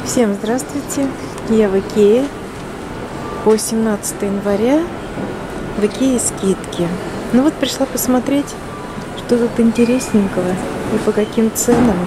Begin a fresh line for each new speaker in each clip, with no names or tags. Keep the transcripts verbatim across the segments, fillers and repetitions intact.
Всем здравствуйте! Я в Икее. По семнадцатое января в Икее скидки. Ну вот пришла посмотреть, что тут интересненького и по каким ценам.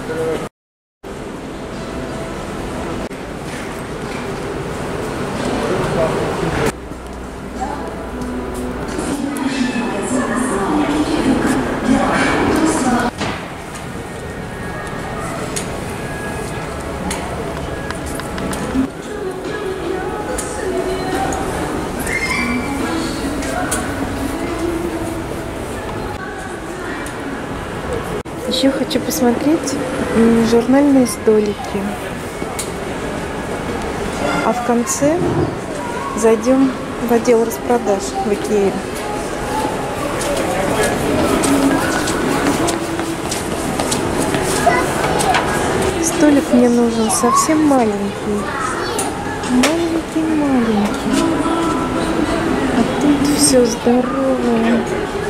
Еще хочу посмотреть журнальные столики. А в конце зайдем в отдел распродаж в Икее. Столик мне нужен совсем маленький. Маленький-маленький. А тут все здоровое.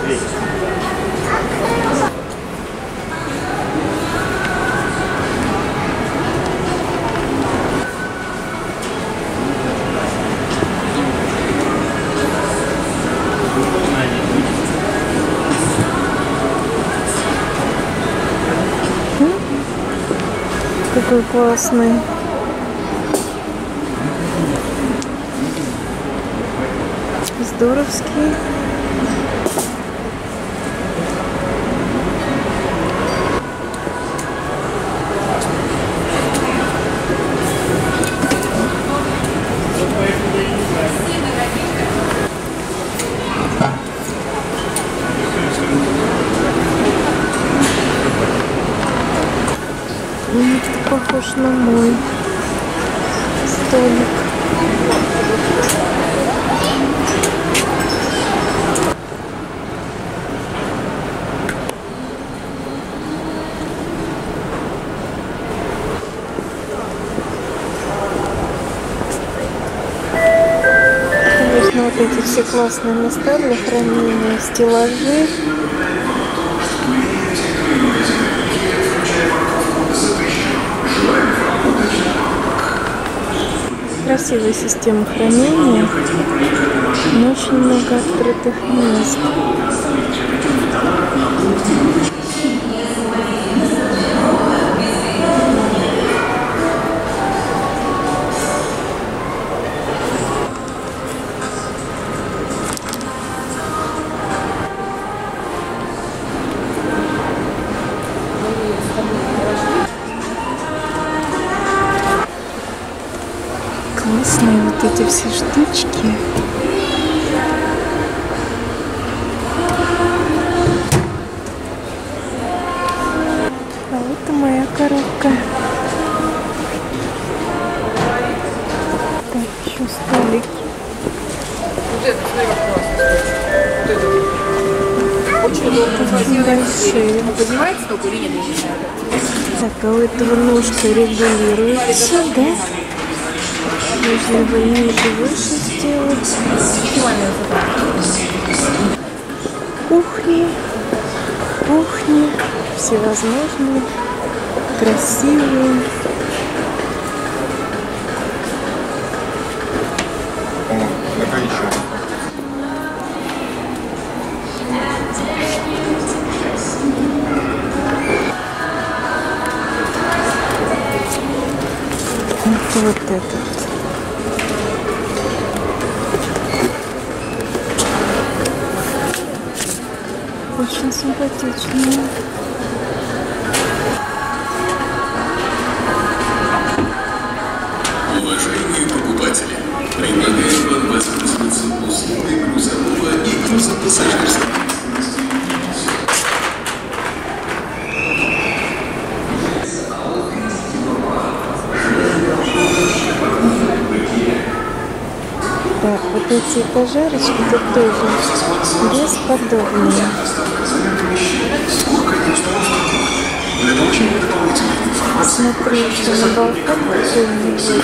Какой классный. Здоровский. Это похож на мой столик. Конечно, вот эти все классные места для хранения, стеллажи. Красивая система хранения, но очень много открытых мест. Классные вот эти все штучки. А это моя коробка. Так, еще столики.
Вот это очень удобно.
Очень большие.
Поднимается только или нет?
Так, а у этого ножка регулируется, да? Можно его ниже, выше сделать. Кухни, кухни, всевозможные, красивые. Вот этот. Очень симпатичный.
Уважаемые покупатели, предлагаем вам воспользоваться услугой грузового и грузопассажирского.
Так, вот эти этажерочки тут тоже бесподобные. Смотрю, что на балкон какой-нибудь.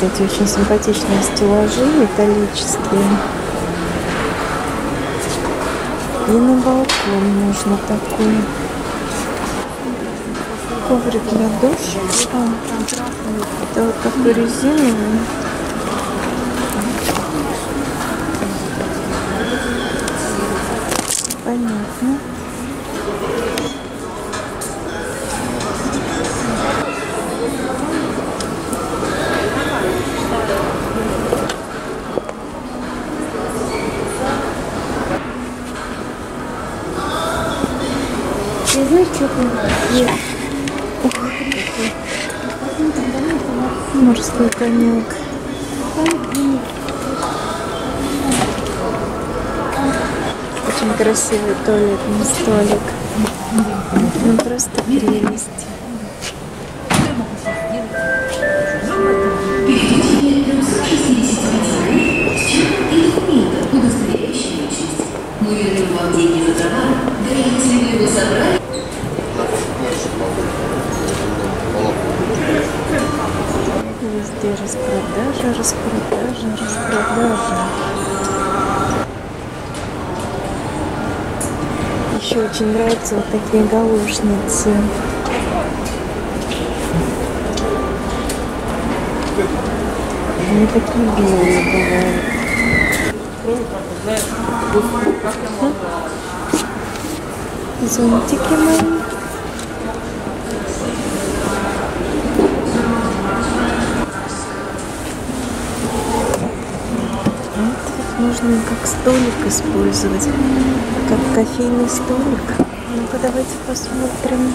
кстати, очень симпатичные стеллажи металлические. И на балкон можно такой. Коврик для душа. А, это вот такой резиновый. Понятно.
Ты знаешь, что ты?
Морской конек. Очень красивый туалетный столик. Ну просто прелесть.
Мы вернем вам деньги за товар, да и если вы его собрали.
Везде распродажа, распродажа, распродажа. Еще очень нравятся вот такие галошницы. Они такие белые бывают. Зонтики мои. Можно как столик использовать, как кофейный столик. Ну-ка, давайте посмотрим.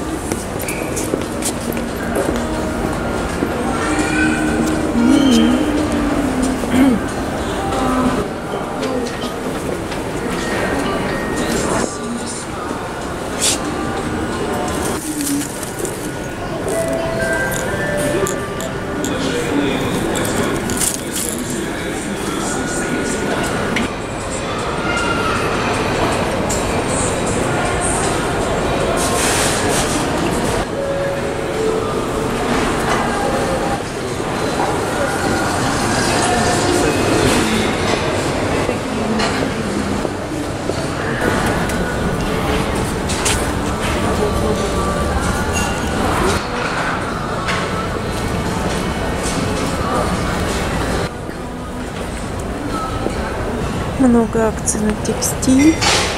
Много акций на текстиль.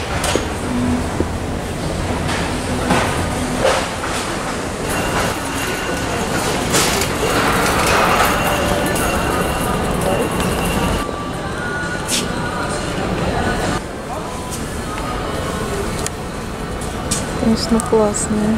Конечно, классные.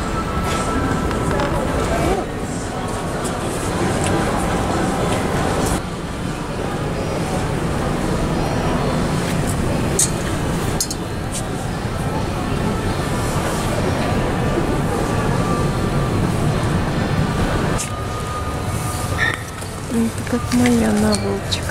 Это как моя наволочка.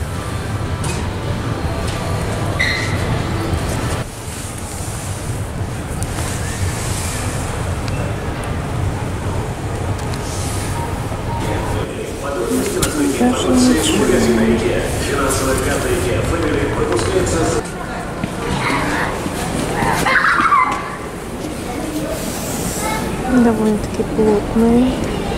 Даже ничего. Довольно-таки плотные.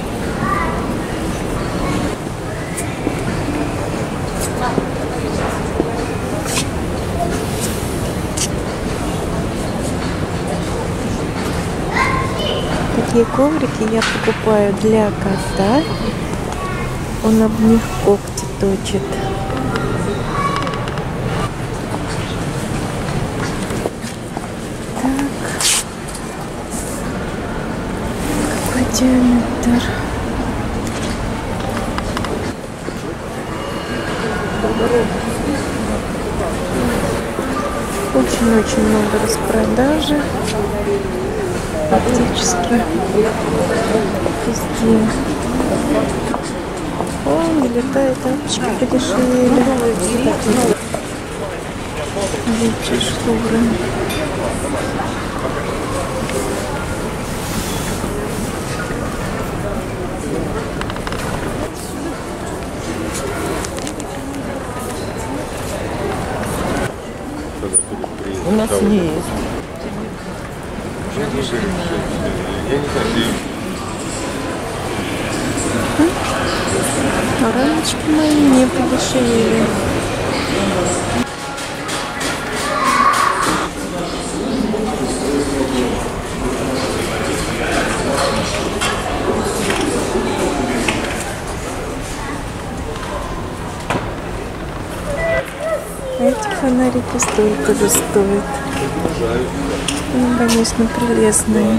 Такие коврики я покупаю для кота. Он об них когти точит. Так. Какой диаметр? Очень-очень много распродажи. Практически везде. О, не летает, тапочки подешевели. Лучше шторы. У нас не есть.
Я не знаю,
А рамочки мои не подешевели. Эти фонарики столько же стоят. Ну, конечно, прелестные.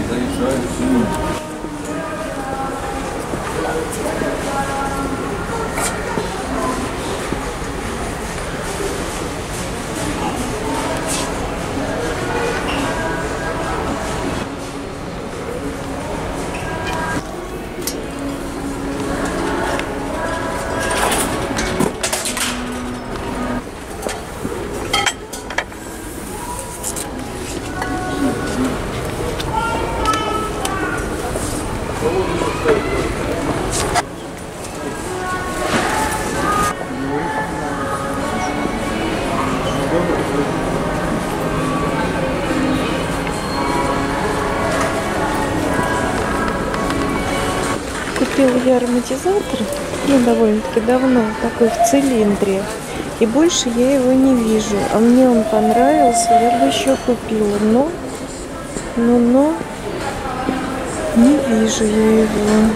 Купила я ароматизатор, ну, довольно-таки давно, такой в цилиндре. И больше я его не вижу. А мне он понравился, я бы еще купила. Но, но, но, не вижу я его.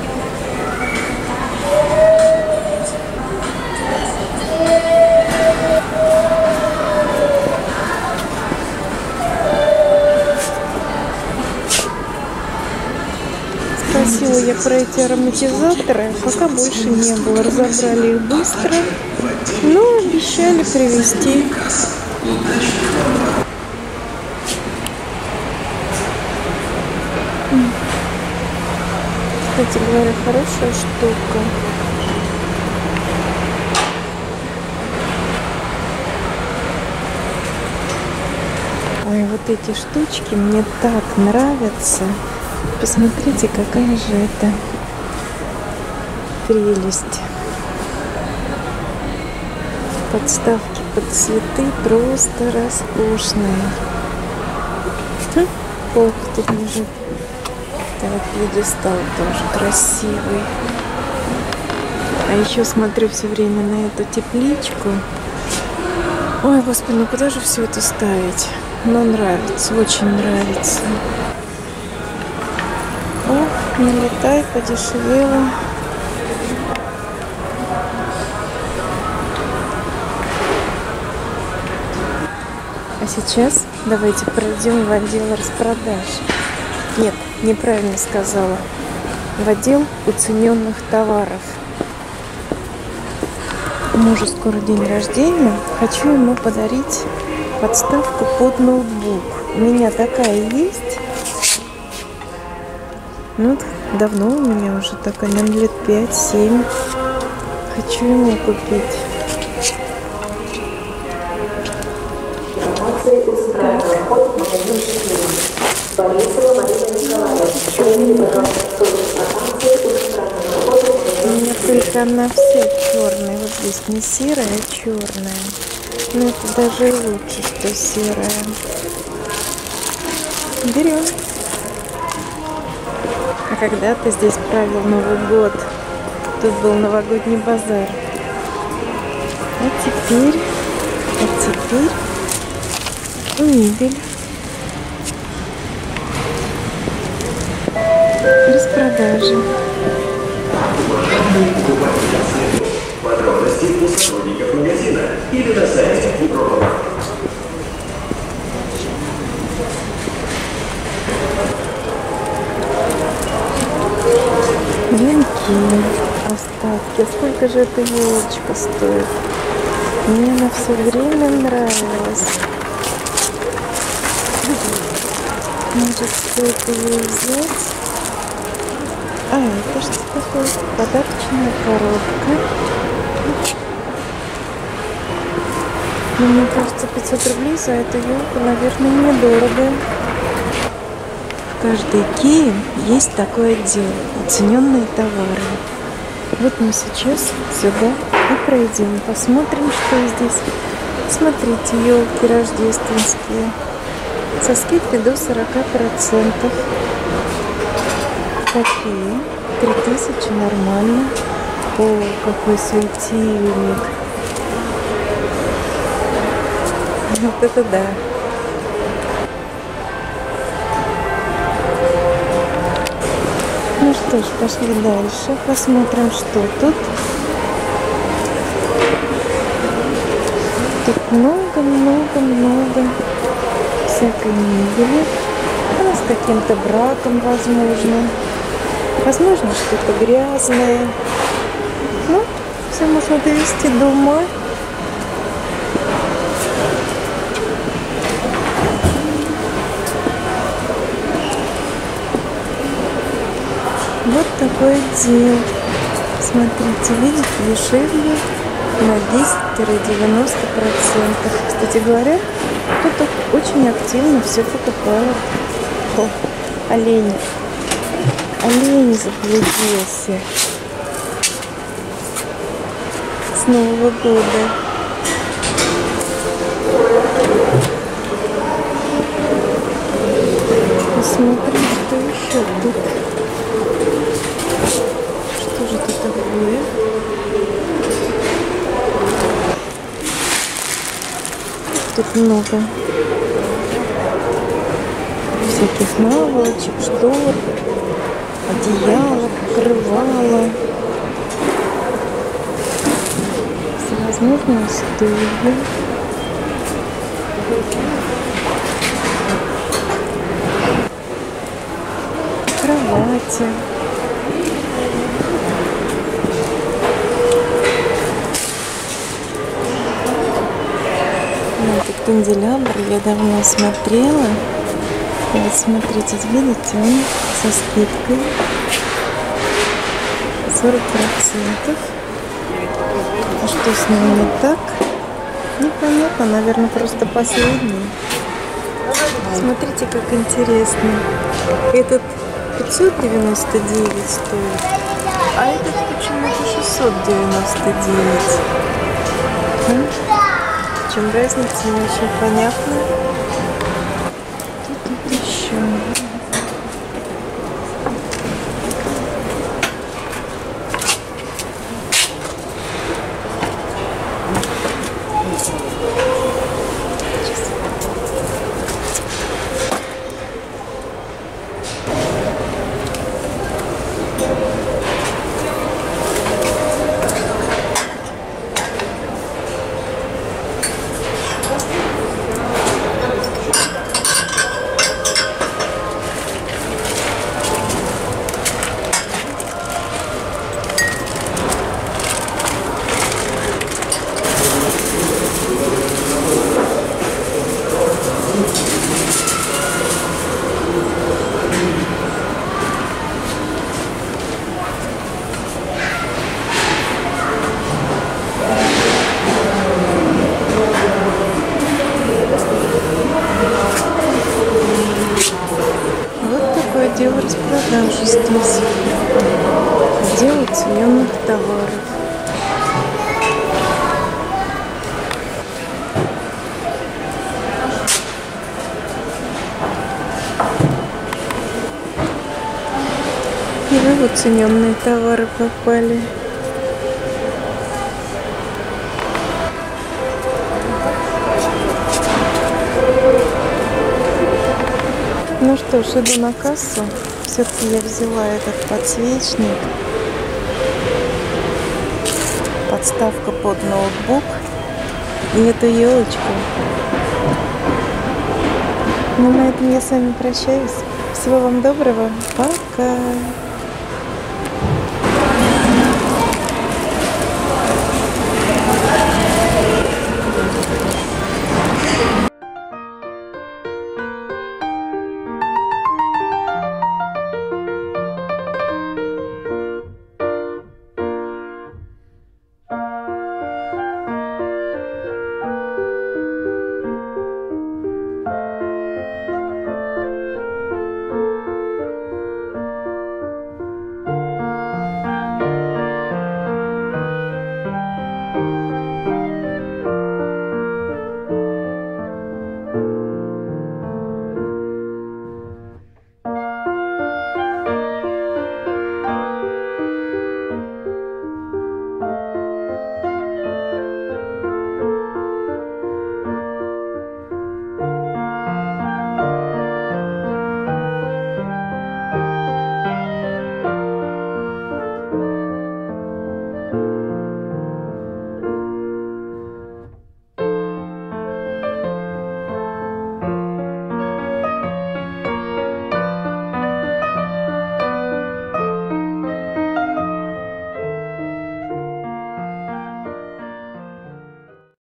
Спросила я про эти ароматизаторы, пока больше не было. Разобрали их быстро, но обещали привезти. Кстати говоря, хорошая штука. Ой, вот эти штучки мне так нравятся. Посмотрите, какая же это прелесть. Подставки под цветы просто роскошные. Хм, полка тут лежит. Это вот пьедестал тоже красивый. А еще смотрю все время на эту тепличку. Ой, господи, ну куда же все это ставить? Но нравится, очень нравится. О, налетай, подешевело. А сейчас давайте пройдем в отдел распродаж. Нет, неправильно сказала. В отдел уцененных товаров. У мужа скоро день рождения. Хочу ему подарить подставку под ноутбук. У меня такая есть. Ну, давно у меня уже такая, наверное, лет пять-семь. Хочу ему купить. У меня только она вся черная. Вот здесь не серая, а черная. Но это даже и лучше, что серая. Берем. А когда-то здесь правил Новый год. Тут был новогодний базар. А теперь, а теперь мебель. Распродажи.
Подробности у сотрудников магазина или на сайте Фудрома.
Венки, остатки. Сколько же эта елочка стоит? Мне она все время нравилась. Может, стоит ее взять? А, это что такое? Подарочная коробка. Но мне кажется, пятьсот рублей за эту елку, наверное, недорого. В каждой Икее есть такой отдел. Оцененные товары. Вот мы сейчас сюда и пройдем. Посмотрим, что здесь. Смотрите, елки рождественские. Со скидкой до сорока процентов. Такие. Три тысячи нормально. О, какой светильник. Вот это да. Ну что ж, пошли дальше. Посмотрим, что тут. Тут много-много-много всякой мебели. Она с каким-то браком, возможно. Возможно, что-то грязное. Ну, все можно довести до ума. Вот такое дело. Смотрите, видите, дешевле на десять-девяносто процентов. Кстати говоря, тут очень активно все покупают. О, олень. Олень заблудился. С Нового года. Посмотрим, что еще тут. Что же тут такое? Тут много всяких наволочек, штор, одеяло, покрывало, всевозможные стулья. Кровати. Этот канделябр я давно смотрела. И вот смотрите, видите, он со скидкой сорок процентов. А что с ним не так? Непонятно, наверное, просто последний. Смотрите, как интересно. Этот пятьсот девяносто девять стоит, а этот почему-то шестьсот девяносто девять. В чем разница, не очень понятно. Тут еще. Дело распродажи здесь. Дело цененных товаров. И вот цененные товары попали. Ну что ж, иду на кассу. Все-таки я взяла этот подсвечник. Подставка под ноутбук. И эту елочку. Ну, на этом я с вами прощаюсь. Всего вам доброго. Пока.